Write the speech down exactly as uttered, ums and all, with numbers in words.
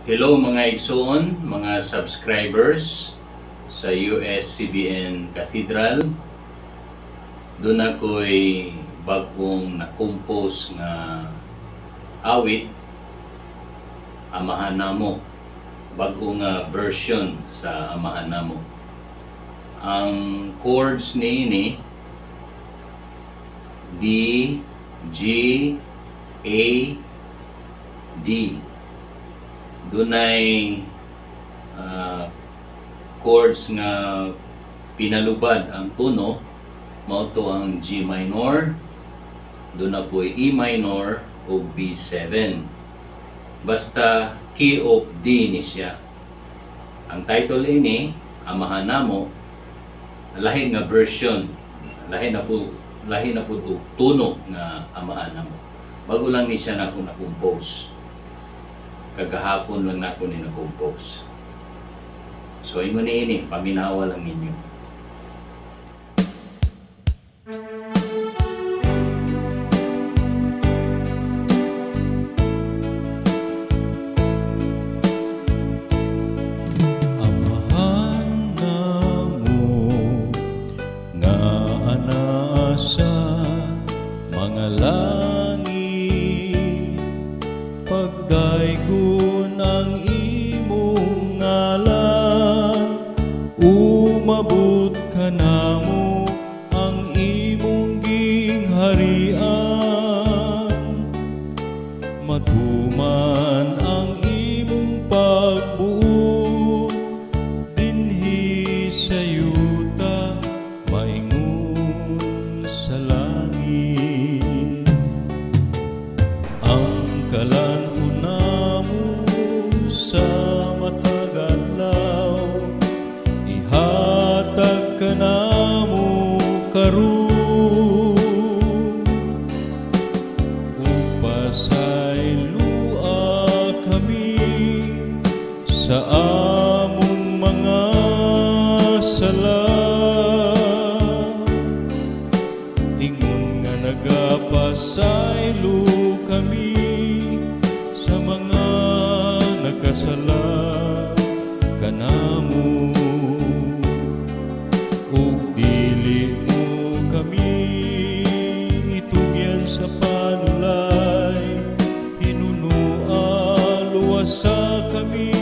Hello mga igsoon, mga subscribers sa U S C B N Cathedral. Doon ako'y bagong na-compose nga awit, Amahan Namo. Bagong nga version sa Amahan Namo. Ang chords ni ini D, G, A, D. Dunay uh, chords nga pinalubad ang tono, mao to ang G minor, doon na po E minor o B seven. Basta key of D ni siya. Ang title ini Amahan Namo, lahi nga version, lahi na po lahi na po tuno nga Amahan Namo. Bago lang ni siya na akong na-compose. Kagahapon lang na ako ni na-compose. So, ingon ni ini, paminawa lang ninyo. Amahan namo nga ana sa mga langit, pagdaygon ang imong ngalan, umabot ka namo ang imong gingharian, matuman ang imong pagbuo dinhi sa yuta, maingon sa langit. Ang kalan namo sa matag adlaw, ihatag ka namo karon, upasayloa kami sa among mga sala. Ingon nga nagapasaylo kami sa mga nakasala kanamo, ug dili mo kami itugyan sa panulay, hinunoa luwasa kami